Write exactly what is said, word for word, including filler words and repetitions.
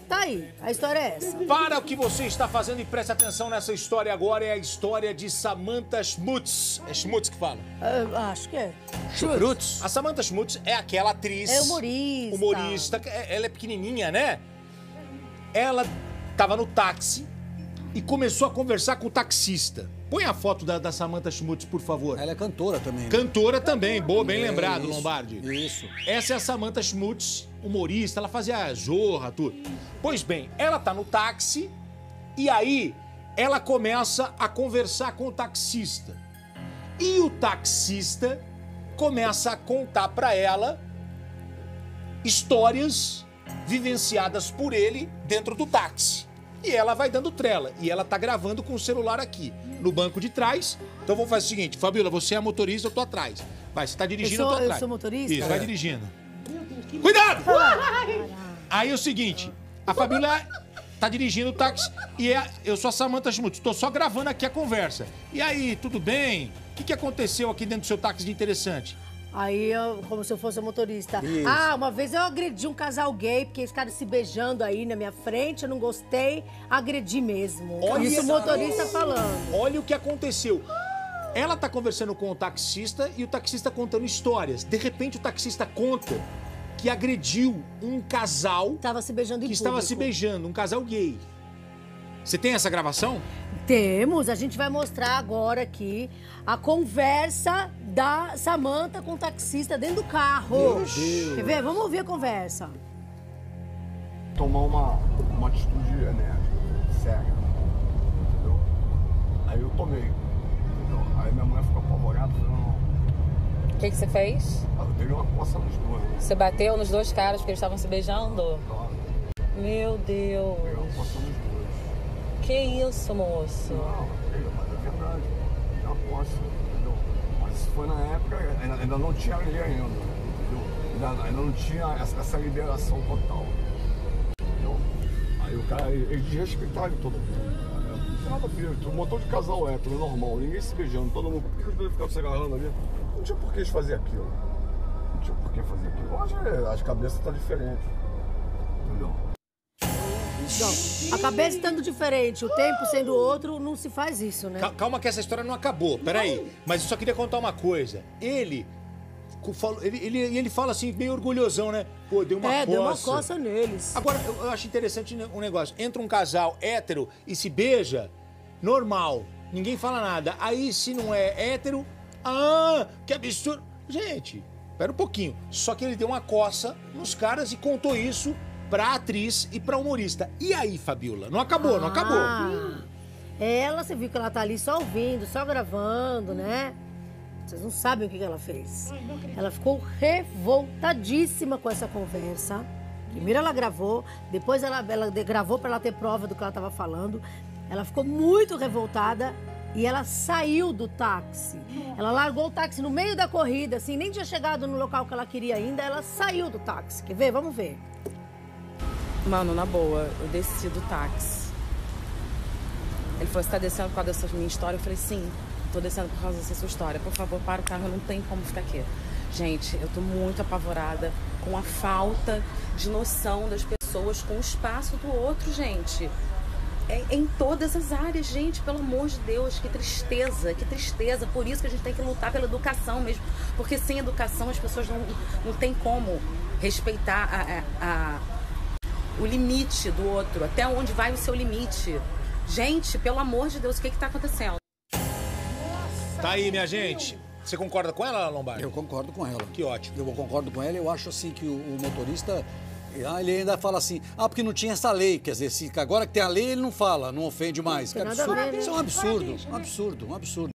Tá aí, a história é essa. Para o que você está fazendo e preste atenção nessa história agora, é a história de Samantha Schmutz. É Schmutz que fala? Eu acho que é. Schmutz. A Samantha Schmutz é aquela atriz... É humorista. Humorista. Ela é pequenininha, né? Ela tava no táxi e começou a conversar com o taxista. Põe a foto da, da Samantha Schmutz, por favor. Ela é cantora também. Né? Cantora também, boa, bem é, lembrado, isso, Lombardi. Isso. Essa é a Samantha Schmutz, humorista, ela fazia Zorra, tudo. Pois bem, ela tá no táxi e aí ela começa a conversar com o taxista. E o taxista começa a contar pra ela histórias vivenciadas por ele dentro do táxi. E ela vai dando trela. E ela tá gravando com o celular aqui, no banco de trás. Então vamos fazer o seguinte, Fabiola, você é a motorista, eu tô atrás. Vai, você tá dirigindo, eu, sou, tô atrás. Eu sou motorista? Isso, é. vai dirigindo. Cuidado! Aí é o seguinte, a Fabiola tá dirigindo o táxi e é, eu sou a Samantha Schmutz, tô só gravando aqui a conversa. E aí, tudo bem? O que, que aconteceu aqui dentro do seu táxi de interessante? Aí, eu, como se eu fosse a motorista. Isso. Ah, uma vez eu agredi um casal gay, porque eles ficaram se beijando aí na minha frente, eu não gostei, agredi mesmo. Olha Isso o essa- motorista falando. Olha o que aconteceu. Ela tá conversando com o taxista e o taxista contando histórias. De repente, o taxista conta que agrediu um casal Tava se beijando em que público. estava se beijando, um casal gay. Você tem essa gravação? Temos, a gente vai mostrar agora aqui a conversa da Samantha com o taxista dentro do carro. Meu Deus. Quer ver? Vamos ouvir a conversa. Tomar uma, uma atitude enérgica, séria, entendeu? Aí eu tomei, entendeu? Aí minha mulher ficou apavorada, falou, não, O que, que você fez? eu dei uma coça nos dois, né? Você bateu nos dois caras porque eles estavam se beijando? Claro, Meu Deus. dei uma coça nos dois. Que isso, moço? Não, filha, mas é verdade, dei uma coça, entendeu? Mas isso foi na época, ainda, ainda não tinha lei ainda, entendeu? Ainda, ainda não tinha essa, essa liberação total, entendeu? Aí o cara, ele, ele desrespeitava de todo mundo. Não tinha nada a ver, um montão de casal hétero, normal, ninguém se beijando, todo mundo, por que os dois ficavam se agarrando ali? Não tinha por que eles faziam aquilo. Não tinha por que fazer aquilo. Hoje é, as cabeças estão diferentes, entendeu? Não, a cabeça estando diferente, o tempo sendo outro, não se faz isso, né? Cal- Calma que essa história não acabou, peraí. Mas eu só queria contar uma coisa. Ele, co- falou- ele, ele, ele fala assim, meio orgulhosão, né? Pô, deu uma é, coça. deu uma coça neles. Agora, eu, eu acho interessante um negócio. Entra um casal hétero e se beija, normal. Ninguém fala nada. Aí, se não é hétero, ah, que absurdo. Gente, pera um pouquinho. Só que ele deu uma coça nos caras e contou isso pra atriz e pra humorista. E aí, Fabiola? Não acabou, não acabou. Ah, ela, você viu que ela tá ali só ouvindo, só gravando, né? Vocês não sabem o que que ela fez. Ela ficou revoltadíssima com essa conversa. Primeiro ela gravou, depois ela, ela de- gravou pra ela ter prova do que ela tava falando. Ela ficou muito revoltada e ela saiu do táxi. Ela largou o táxi no meio da corrida, assim, nem tinha chegado no local que ela queria ainda, ela saiu do táxi. Quer ver? Vamos ver. Mano, na boa, eu desci do táxi. Ele falou, você tá descendo por causa dessa minha história? Eu falei, sim, tô descendo por causa dessa sua história. Por favor, para o carro, não tem como ficar aqui. Gente, eu tô muito apavorada com a falta de noção das pessoas com o espaço do outro, gente. É, em todas as áreas, gente, pelo amor de Deus, que tristeza, que tristeza. Por isso que a gente tem que lutar pela educação mesmo. Porque sem educação as pessoas não, não tem como respeitar a, a, a, o limite do outro. Até onde vai o seu limite. Gente, pelo amor de Deus, o que que tá acontecendo? Tá aí, minha gente. Você concorda com ela, Lombardi? Eu concordo com ela. Que ótimo. Eu concordo com ela. Eu acho assim que o, o motorista, ah, ele ainda fala assim, ah, porque não tinha essa lei. Quer dizer, se, agora que tem a lei, ele não fala, não ofende mais. Que Não tem nada a absurdo. ver, né? Isso é um absurdo, um absurdo, um absurdo.